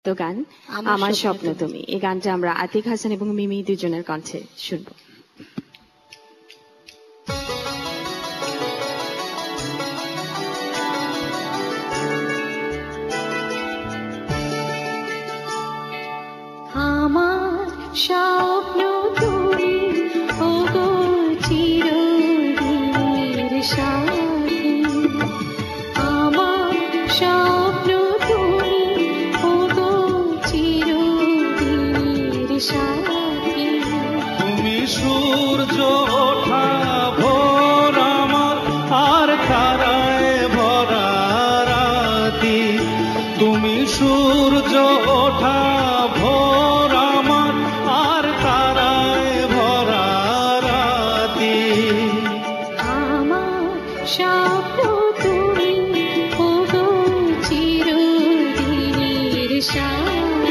তো গান আমার স্বপ্ন তুমি, এই গানটা আমরা আতিক হাসান এবং মিমি দুজনের কণ্ঠে শুনবো। আমার স্বপ্ন তুমি, ওগো চিরদিনের সাথী। আমার স্বপ্ন তুমি, ওগো চিরদিনের সাথী। তুমি সূর্য ওঠা ভোর আমার, আর তারায় ভরা রাতি। তুমি সূর্য ওঠা ভোর আমার, আর তারায় ভরা রাতি। আমার স্বপ্ন তুমি, ওগো চিরদিনের সাথী।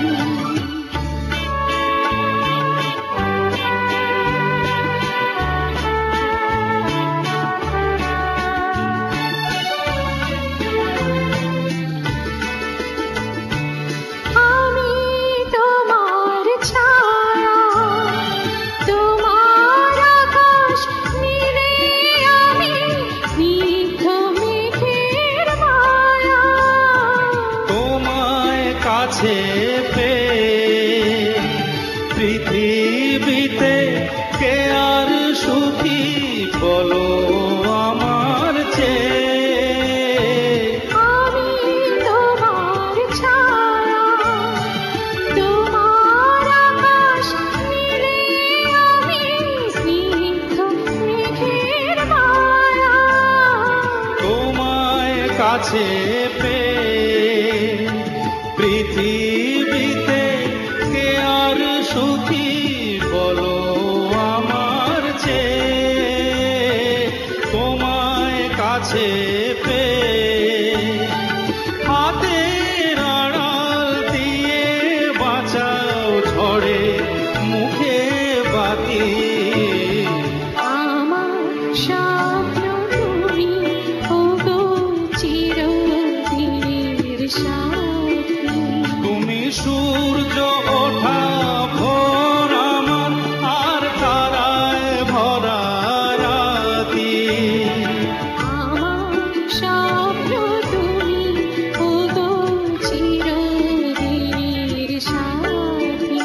কাছে পেয়ে পৃথিবীতে কে আর সুখী বলো আমার চেয়ে। আমি তোমার ছায়া, তোমার আকাশ নীলে, আমি স্নিগ্ধ মেঘের মায়া। তোমায় কাছে পেয়ে পৃথিবীতে কে আর সুখী বলো আমার চেয়ে। তোমায় কাছে পেয়ে হাতের আড়াল দিয়ে বাঁচাও ঝড়ে মুখে বাতি। আমার স্বপ্ন তুমি, ওগো চিরদিনের সাথী। তুমি সূর্য ওঠা ভোর আমার, আর তারায় ভরা রাতি। আমার স্বপ্ন তুমি, ওগো চিরদিনের সাথী।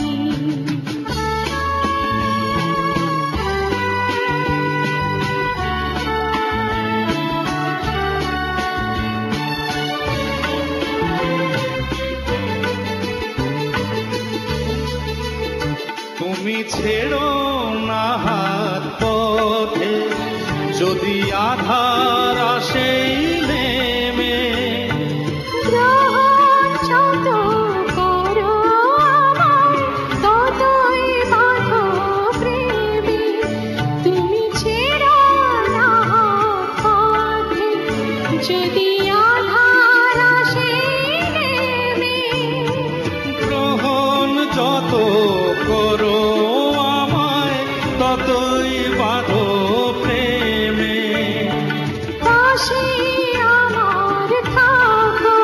তুমি ছেড়ো না হাত পথে, যদি আধার আসে নেমে। গ্রহণ যত করো আমায়, ততই বাঁধো প্রেমে। তুমি ছেড়ো না হাত পথে, যদি আধার আসে নেমে। গ্রহণ যত করো আমায়, ততই বাঁধো প্রেমে। পাশে আমার থাকো,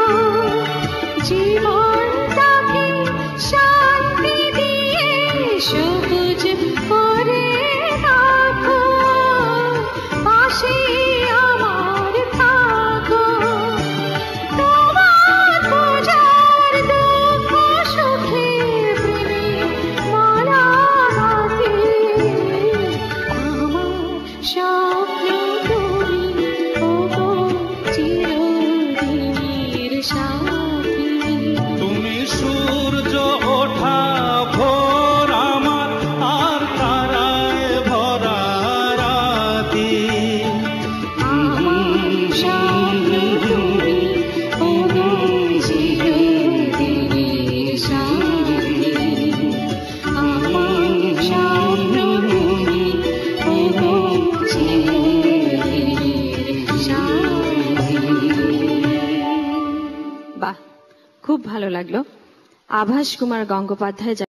জীবনটাকে শান্তি দিয়ে সবুজ করে রাখো। পাশে আমার থাকো, তোমার পূজার দুঃখ সুখে প্রেমে মালা গাঁথি। আমার স্বপ্ন তুমি, ওগো চিরদিনের সাথী। তুমি সূর্য ওঠা ভোর আমার, আর তারায় ভরা রাতি। আমার স্বপ্ন তুমি, ওগো চিরদিনের সাথী। আমার স্বপ্ন তুমি, ওগো চিরদিনের সাথী। বাহ, খুব ভালো লাগলো। আভাস কুমার গঙ্গোপাধ্যায়